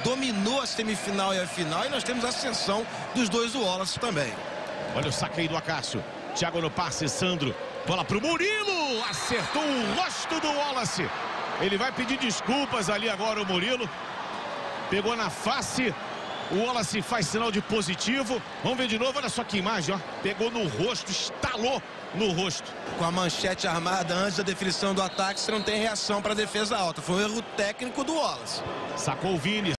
dominou a semifinal e a final, e nós temos a ascensão dos dois do Wallace também. Olha o saque aí do Acácio. Thiago no passe, Sandro. Bola pro Murilo. Acertou o rosto do Wallace. Ele vai pedir desculpas ali agora, o Murilo. Pegou na face. O Wallace faz sinal de positivo. Vamos ver de novo, olha só que imagem, ó. Pegou no rosto, estalou no rosto. Com a manchete armada antes da definição do ataque, você não tem reação para a defesa alta. Foi um erro técnico do Wallace. Sacou o Vini.